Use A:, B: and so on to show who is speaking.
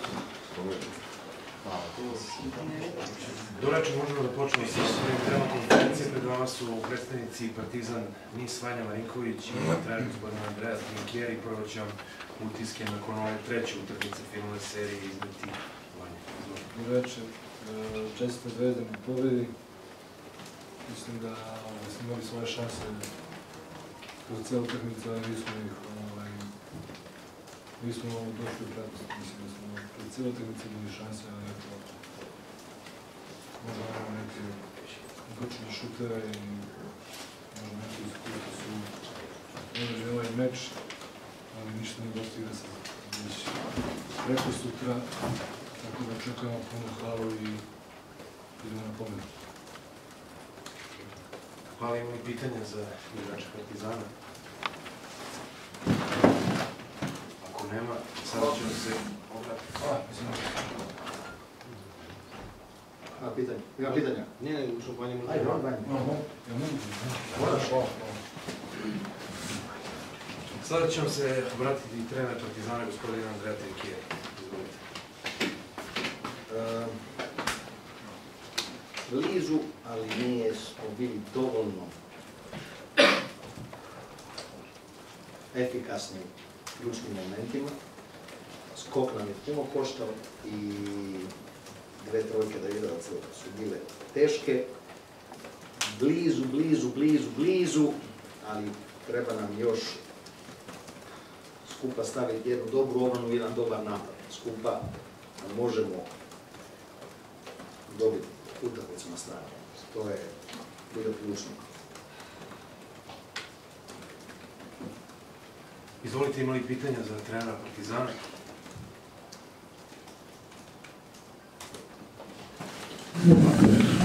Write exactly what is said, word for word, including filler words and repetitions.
A: Dorače, možemo da počnemo sa svojim temom konferencije. Pred vama su predstavnici Partizan Nis, Vanja Marinković i trener gospodin Andreja Trinkieri. Prvo će vam utiske nakon ove treće utakmice finalne serije izneti Vanja.
B: Dorače, često Zvezdan u pobedi. Mislim da smo imali svoje šanse kroz cijelu utakmicu, ali nismo ih nismo došli u prednost. Mislim da smo kroz cijelu utakmicu imali šanse, ali eto možda imamo neke utočne šuteve i možda neke iskustva su određeni ovaj meč, ali ništa ne dostigne se već preko sutra, tako da očekujemo puno halu i idemo na pobedu.
A: Hvala, imamo i pitanja za igrača Partizana. Ako nema, sada ćemo se obratiti.
C: Ima pitanja? Ima pitanja?
D: Ne, ne, ušao Vanja možda.
C: Ajde, Vanja.
B: Ja mogu.
C: Moraš?
A: Sada ćemo se obratiti i trener Partizana, gospodina Andreja Trinkieri. Izvolite.
C: Blizu, ali nije smo bili dovoljno efikasni u ključnim momentima. Skok nam je puno koštao i dve trojke da igraca su bile teške. Blizu, blizu, blizu, blizu, ali treba nam još skupa staviti jednu dobru obranu i jedan dobar napad. Skupa možemo dobiti utakmicu na stranu. To je bilo ključno.
A: Izvolite, imali pitanja za trenera Partizana?
E: Hvala.